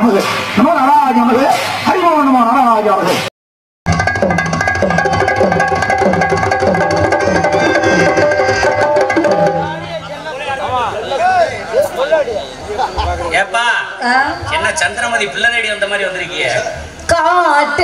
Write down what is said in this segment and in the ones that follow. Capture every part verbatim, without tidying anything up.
நமது நமோ நாராஜ நமது ஹரிமோ நமோ நாராஜ நமது. ஏப்பா என்ன சந்திரமதி பிள்ளை தேடி வந்த மாதிரி வந்திருக்கீங்க? காட்டு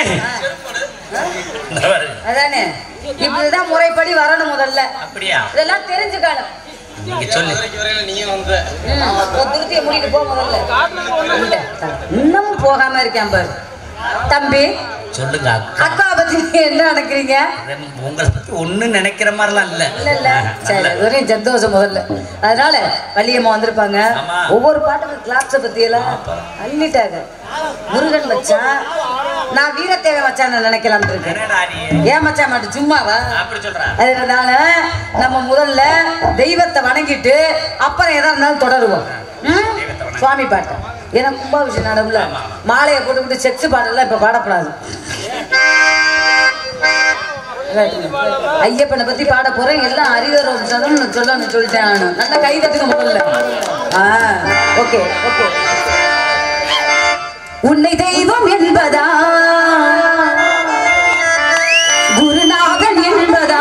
அதானே இப்படிதான் முறைப்படி வரணும் முதல்ல. அப்படியா? இதெல்லாம் தெரிஞ்சுக்கணும். திருத்திய முடிட்டு போ முதல்ல. இன்னமும் போகாம இருக்கேன் பாரு தம்பி. சொல்லுங்க அக்கா பத்தி என்ன நினைக்கிறீங்க? உங்களை பத்தி ஒண்ணும் நினைக்கிற மாதிரிலாம் இல்ல. இல்ல இல்ல சரி ஒரே சந்தோஷம் முதல்ல. அதனால வள்ளியம்மா வந்திருப்பாங்க. ஒவ்வொரு பாட்டுக்கும் கிளாப்ஸ பத்தி எல்லாம் அள்ளிட்டாங்க. முருகன் மச்சான் நான் வீரத்தேவை மச்சான் நினைக்கலாம் இருக்கேன். ஏன் மச்சான் மட்டும் சும்மாவா? அதனால நம்ம முதல்ல தெய்வத்தை வணங்கிட்டு அப்புறம் எதா இருந்தாலும் தொடருவோம். சுவாமி பாட்டு ஏன்னா கும்பாபிஷேகம் நடவுல மாலையை போட்டுக்கிட்டு செக்ஸ் பாடெல்லாம் இப்ப பாடப்படாது. ஐயப்பனை பத்தி பாட போறேன். எல்லாம் அறிவரும் சொல்லணும்னு சொல்லிட்டேன் நானு. நல்லா கை தட்டுங்க முதல்ல. Okay okay. உன்னை தெய்வம் என்பதா குருநாதன் என்பதா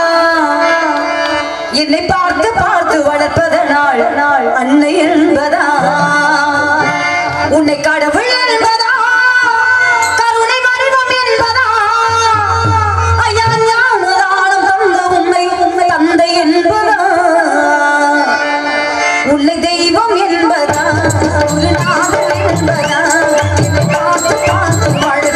என்னை பார்த்து பார்த்து வளர்ப்பதனால் நாள் அன்னை என்பதா உன்னை கடவுள் என்பதா கருணை வடிவம் என்பதா ஐயா ஞானதானம் தந்த உண்மை உண்மை தந்தை என்பதா உன்னை தெய்வம் என்பதா குருநாதன் என்பதா என்னை பார்த்து பார்த்து வளர்ப்பதனால்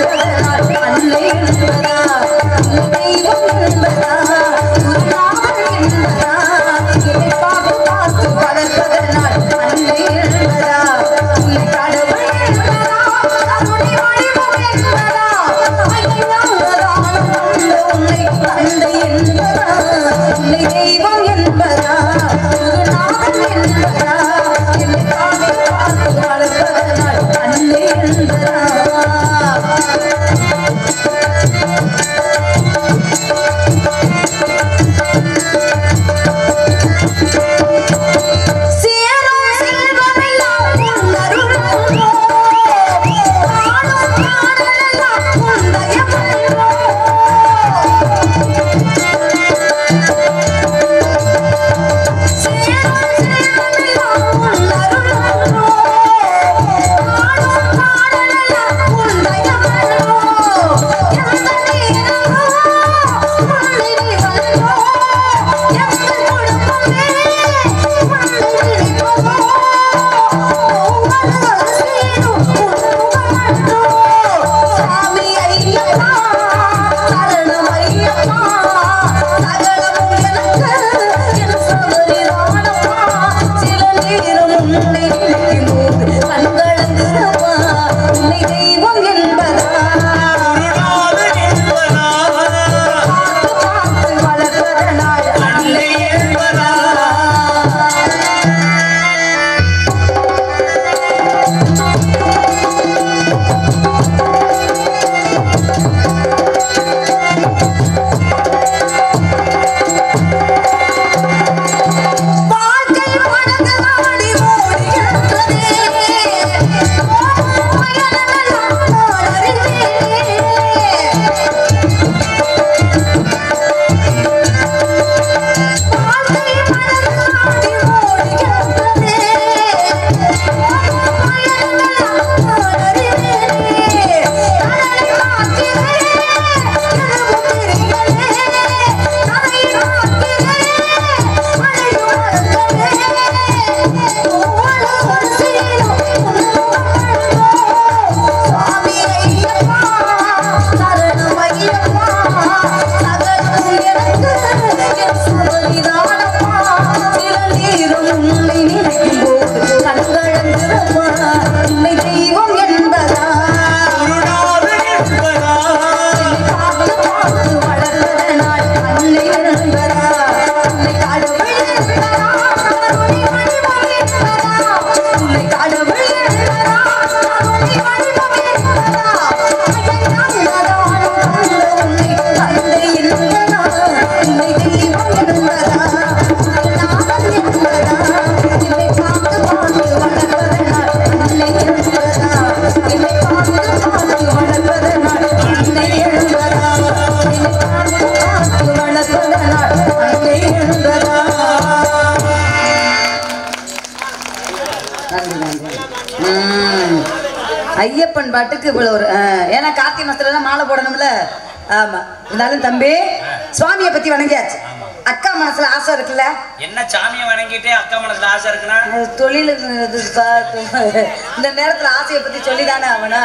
ஐயப்பன் பாட்டுக்கு இவ்வளவு ஒரு ஏன்னா கார்த்திகை மாசத்துல மாலை போடணும்ல. ஆமா, இருந்தாலும் தம்பி சுவாமியை பத்தி வணங்கியாச்சு. அக்கா மனசுல ஆசை இருக்குல்ல? என்ன சாமியை வணங்கிட்டே அக்கா மனசுல ஆசை இருக்குன்னா தொழில் இந்த நேரத்துல ஆசையை பத்தி சொல்லிதானே அவனா.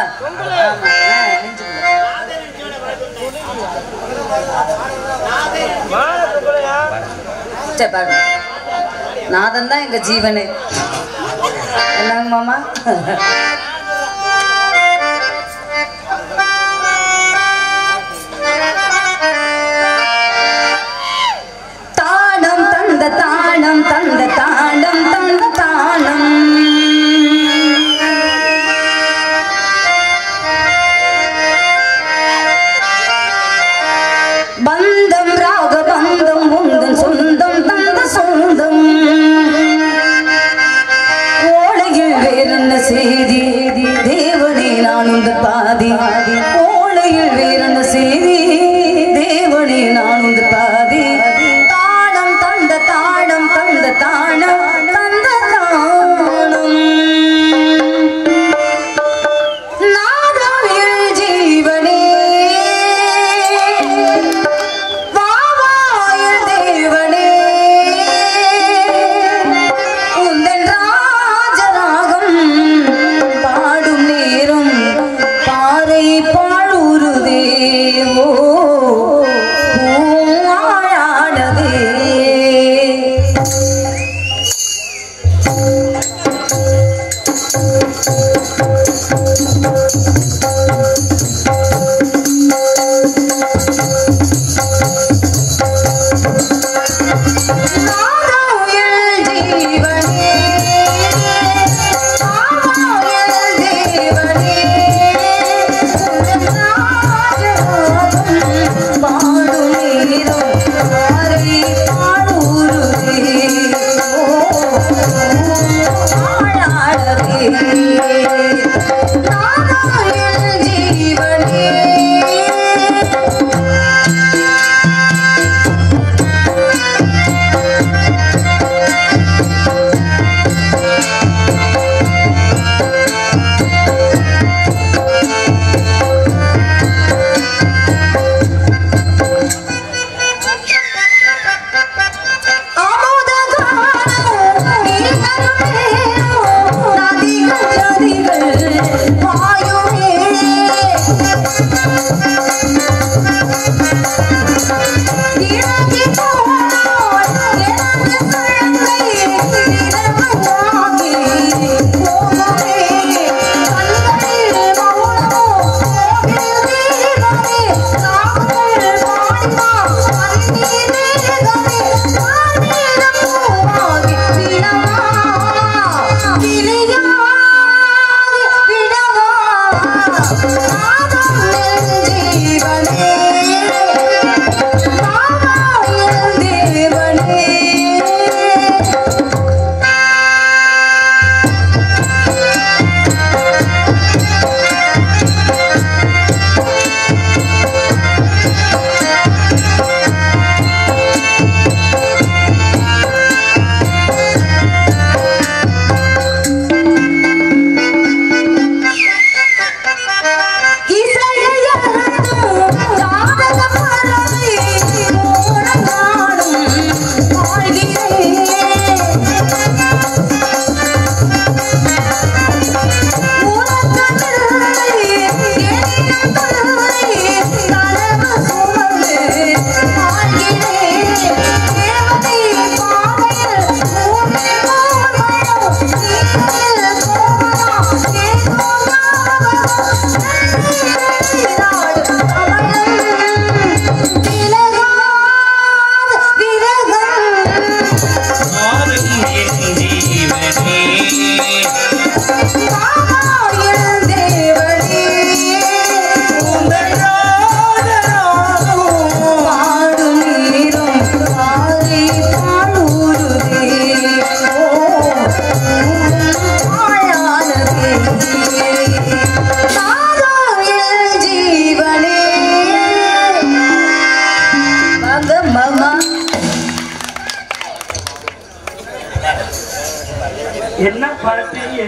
சரி பாருங்க, நாதன் தான் எங்க ஜீவனே. என்னங்க மாமா? தானம் தந்த தானம் தந்த தானம் தந்த தானம் பந்தம் ராக பந்தம் உந்தன் சொந்தம் தந்த சொந்தம் ஓலையில் வேறென்ன செய்தி தேவனே நான் உந்த பாதி ஓலையில் வேறென்ன செய்தி தேவனே நான் உந்த பாதி தானம் தந்த தானம் தந்த தானம் தந்த தானம் நாதமிழ் ஜீவனே வாவாயில் தேவனே உந்தன் ராஜராகம் பாடும் நேரம் பாறை பாழுருதே ஓ பூவாழாடதே. நாதமிழ் ஜீவனே வாவாயில் தேவனே உந்தன் ராஜராகம் பாடும் நேரம் பாறை பாழுருதே ஓ பூவாழாடதே. நாதமிழ் ஜீவனே அமுதகானம் நீ தருவேனோ நதிகள் ஜதிகள்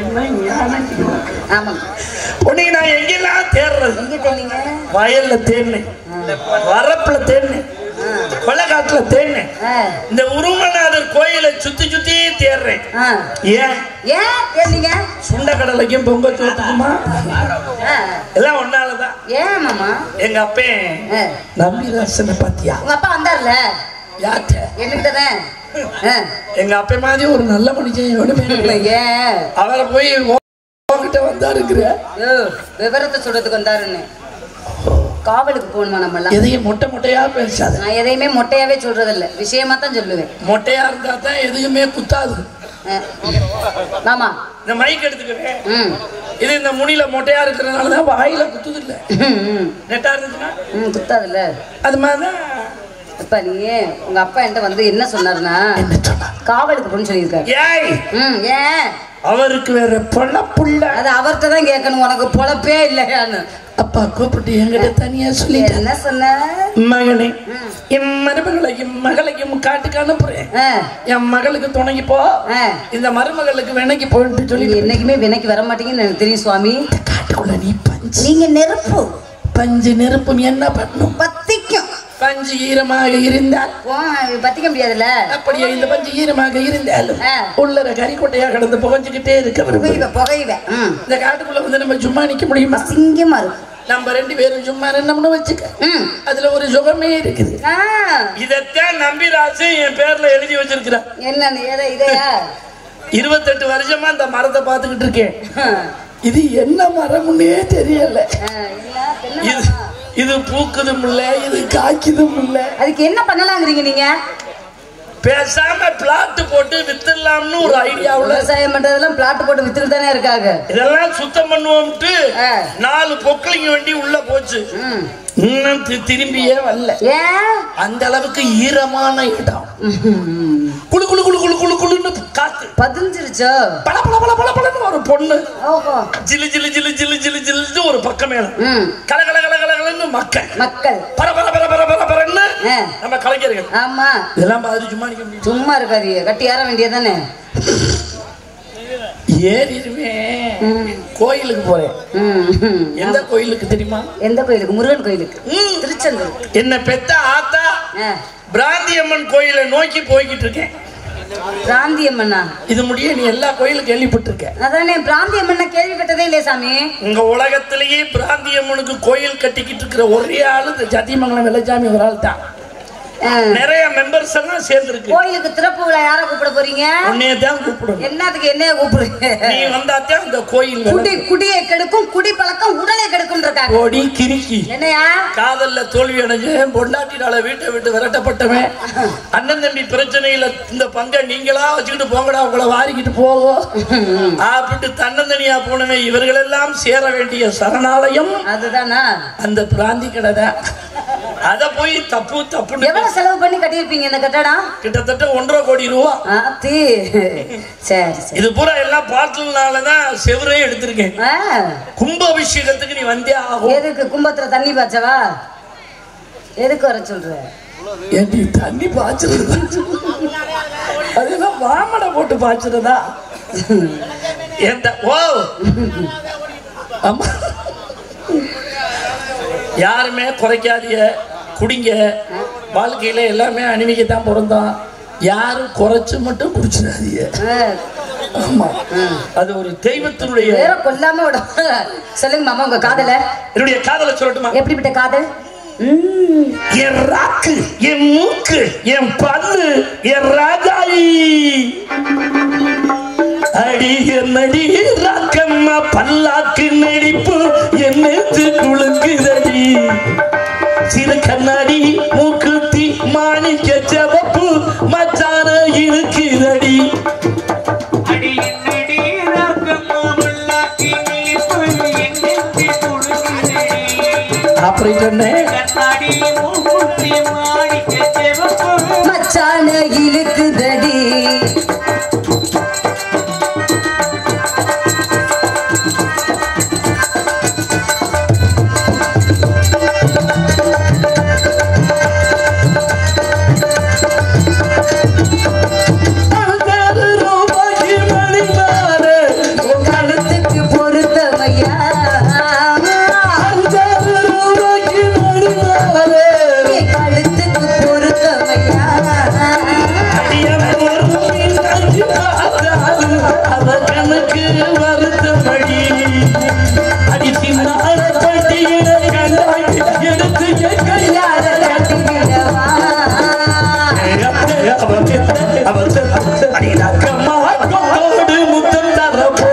ஆமாங்க. உன்னை நான் எங்கெல்லாம் தேடுறது? எங்க தேனீங்க? வயல்ல தேடினேன், வரப்புல தேடினேன், கொள்ளக்காட்டுல தேடினேன், இந்த உருமநாதர் கோயிலை சுத்தி சுத்தி தேடுறேன். ஏன் ஏன் தேனீங்க? சுண்ட கடலைக்கும் பொங்க சோத்துக்குமா எல்லாம் ஒன்னாலதான். ஏன் மாமா? எங்க அப்பன் நம்பிராசனை பாத்தியா? உங்க அப்பா வந்தார்ல? யார்ட்ட? என்னகிட்டதான். எங்க அப்ப மாதிரி ஒரு நல்ல மனுஷன் ஏன் அவரை போய் உங்ககிட்ட வந்தாருங்கிற விவரத்தை சொல்றதுக்கு வந்தாருன்னு? காவலுக்கு போகணுமா நம்ம எல்லாம்? எதையும் மொட்டை மொட்டையா பேசாது. நான் எதையுமே மொட்டையாவே சொல்றது இல்ல, விஷயமா தான் சொல்லுவேன். மொட்டையா இருந்தா தான் எதுவுமே குத்தாது. ஆமா, இந்த மைக் எடுத்துக்கிறேன், இது இந்த முனில மொட்டையா இருக்கிறதுனாலதான் வாயில குத்துது இல்ல, நெட்டா இருந்துச்சுன்னா குத்தாது இல்ல. அது மாதிரிதான். இப்ப நீ உங்க அப்பா என்கிட்ட வந்து என்ன சொன்னாருன்னா, காவலுக்கு போன்னு சொல்லியிருக்காரு. ஏய், ஏன் அவருக்கு வேற பொழப்புள்ள? அது அவர்கிட்ட தான் கேட்கணும், உனக்கு பொழப்பே இல்லையான்னு. அப்பா கூப்பிட்டு என்கிட்ட தனியா சொல்லி என்ன சொன்ன? மகனே, என் மருமகளையும் மகளையும் காட்டுக்கு அனுப்புறேன், என் மகளுக்கு துணைக்கு போ, இந்த மருமகளுக்கு வினைக்கு போயிட்டு சொல்லி. என்னைக்குமே வினைக்கு வர மாட்டீங்கன்னு எனக்கு தெரியும் சுவாமி. காட்டுக்குள்ள நீ பஞ்சு, நீங்க நெருப்பு. பஞ்சு நெருப்பு என்ன பண்ணும்? பத்திக்கும். பஞ்சு ஈரமாக இருந்தால் பத்திக்க முடியாதுல்ல. அப்படியே இந்த பஞ்சு ஈரமாக இருந்தாலும் உள்ளர கறிக்கொட்டையா கடந்து புகஞ்சுக்கிட்டே இருக்க புகைவேன். இந்த காட்டுக்குள்ள வந்து நம்ம சும்மா நிக்க முடியுமா? சிங்கமா இருக்கும். நம்ம ரெண்டு பேரும் சும்மா ரெண்டு வச்சுக்க, அதுல ஒரு சுகமே இருக்குது. இதத்தான் நம்பிராசு என் பேர்ல எழுதி வச்சிருக்கிறான். என்ன இதையா? இருபத்தெட்டு வருஷமா இந்த மரத்தை பார்த்துக்கிட்டு இருக்கேன். இது என்ன மரம்னே தெரியல. இது இது பூக்குதும் இல்ல, இது காய்க்குதும் இல்ல. அதுக்கு என்ன பண்ணலாங்கிறீங்க நீங்க? பேசாம பிளாட் போட்டு வித்துடலாம்னு ஒரு ஐடியாவுல. விவசாயம் பண்றதெல்லாம் பிளாட் போட்டு வித்துட்டு தானே இருக்காங்க. இதெல்லாம் சுத்தம் பண்ணுவோம்ட்டு நாலு பொக்களிங்க வண்டி உள்ள போச்சு, இன்னும் திரும்பியே வரல. ஏன்? அந்த அளவுக்கு ஈரமான இடம். குளு குளு குளு குளு குளு குளுன்னு காத்து பதிஞ்சிருச்சோ. பல பல பல பல பலன்னு ஒரு பொண்ணு ஜிலு ஜிலு ஜிலு ஜிலு ஜிலு ஜிலு ஒரு பக்கம் மேல கல கல கல கலன்னு மக்கள் மக்கள் பர பர பர பர பர பரன்னு நம்ம கலைஞர்கள். ஆமா, இதெல்லாம் பார்த்து சும்மா நிக்க முடியும்? சும்மா இருக்காது, கட்டி ஏற வேண்டியதானே. ஏறிடுவேன். கோயிலுக்கு போறேன். எந்த கோயிலுக்கு தெரியுமா? எந்த கோயிலுக்கு? முருகன் கோயிலுக்கு, திருச்செந்தூர். என்ன பெத்த ஆத்தா பிராந்தியம்மன் கோயிலை நோக்கி போய்கிட்டு இருக்கேன். பிராந்தியம்மனா? இது முடிய நீ எல்லா கோயிலும் கேள்விப்பட்டிருக்க? அதானே, பிராந்தியம்மன் கேள்விப்பட்டதே இல்லையே சாமி. உங்க உலகத்திலேயே பிராந்தியம்மனுக்கு கோயில் கட்டிக்கிட்டு இருக்கிற ஒரே ஆளு இந்த சத்தியமங்கலம் வெள்ளச்சாமி ஒரு ஆள் தான். நிறைய மெம்பர்ஸ் எல்லாம் சேர்ந்துருக்கு. கோயிலுக்கு திறப்பு விழா யார கூப்பிட போறீங்க? உன்னைய தான் கூப்பிடுறோம். என்னத்துக்கு என்னைய கூப்பிடுறீங்க? நீ வந்தாத்தான் இந்த கோயில் குடி குடியை கெடுக்கும், குடி பழக்கம் உடனே கெடுக்கும் இருக்காங்க. கோடி கிறுக்கி என்னையா? காதல்ல தோல்வி அடைஞ்சேன், பொண்டாட்டினால வீட்டை விட்டு விரட்டப்பட்டவன், அண்ணன் தம்பி பிரச்சனையில இந்த பங்கை நீங்களா வச்சுக்கிட்டு போங்கடா உங்களை வாரிக்கிட்டு போவோம் அப்படின்ட்டு தன்னந்தனியா போனவன். இவர்கள் எல்லாம் சேர வேண்டிய சரணாலயம் அதுதானா? அந்த பிராந்தி கடை தான். அத போய் தப்பு தப்பு எவ்வளவு செலவு பண்ணி கட்டியிருப்பீங்க இந்த கட்டடம்? கிட்டத்தட்ட ஒன்றரை கோடி ரூபா. சரி, இது பூரா எல்லாம் பாட்டில்னாலதான் செவரே எடுத்திருக்கேன். கும்ப அபிஷேகத்துக்கு நீ வந்தே ஆகும். எதுக்கு? கும்பத்துல தண்ணி பாய்ச்சவா? எதுக்கு வர சொல்ற? ஏண்டி தண்ணி பாய்ச்சறது? அதெல்லாம் வாமடை போட்டு பாய்ச்சறதா? எந்த ஓ ஆமா, யாருமே குறைக்காதீங்க, குடிங்க. வாழ்க்கையில எல்லாமே அணிவிக்கத்தான் பிறந்தோம், யாரும் குறைச்சு மட்டும் குடிச்சிடாதீங்க. ஆமா, அது ஒரு தெய்வத்தினுடைய. கொல்லாம விட சொல்லுங்க மாமா, உங்க காதல. என்னுடைய காதல சொல்லட்டுமா? எப்படிப்பட்ட காதல்? என் ராக்கு, என் மூக்கு, என் பல்லு, என் ராஜாயி அடி நடி ராக்கம்மா பல்லாக்கு நடிப்பு என்னத்து குழுக்குதடி. சிறு கண்ணாடி மூக்குத்தி மாணிக்க செவப்பு மச்சான இருக்குதடி. அப்படி சொன்னேன், மச்சான இழுக்குதடி. ரூபாய்க்கு மணி மாறு முத்தம் தரப்போ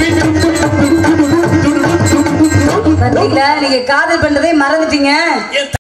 நீங்க காதல் பண்றதே மறந்துட்டீங்க.